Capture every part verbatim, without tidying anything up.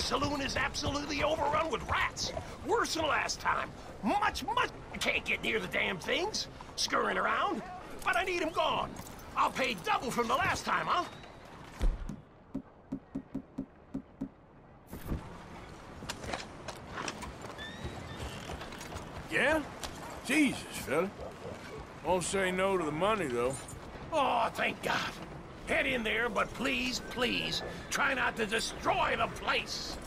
saloon is absolutely overrun with rats. Worse than last time. Much, much... I can't get near the damn things. Scurrying around. But I need them gone. I'll pay double from the last time, huh? Yeah? Jesus, fella. Won't say no to the money, though. Oh, thank God. Head in there, but please, please, try not to destroy the place.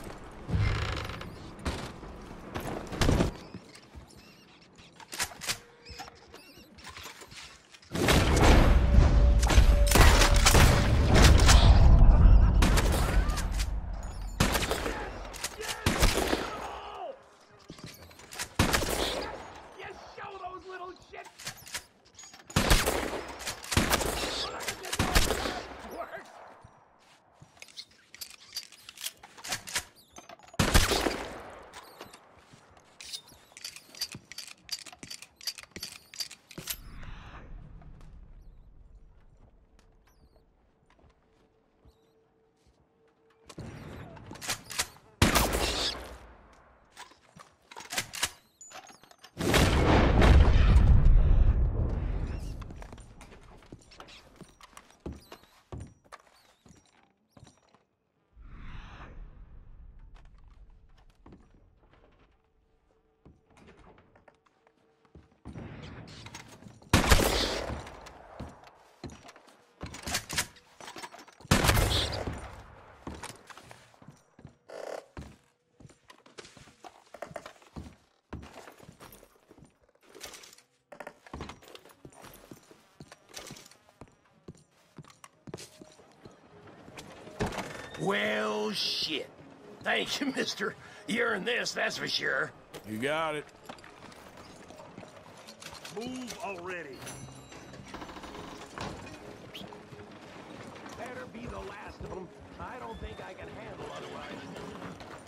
Well, shit. Thank you, mister. You earned this, that's for sure. You got it. Move already. Better be the last of them. I don't think I can handle otherwise.